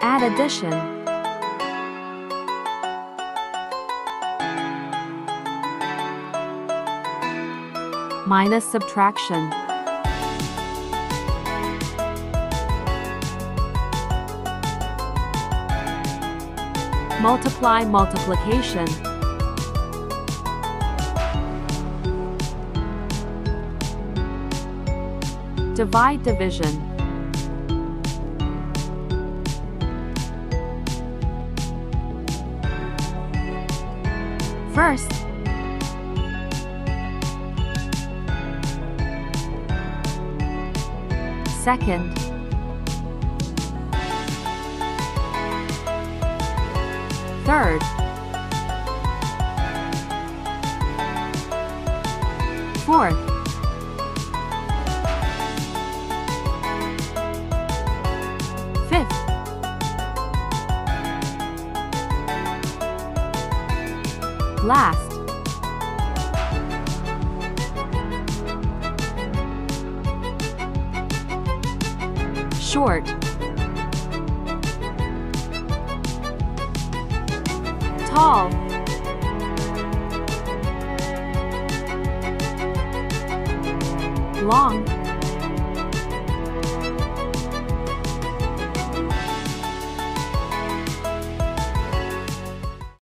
Add addition. Minus subtraction. Multiply multiplication. Divide division. First, second, third, fourth, fifth, last. Short, tall, long.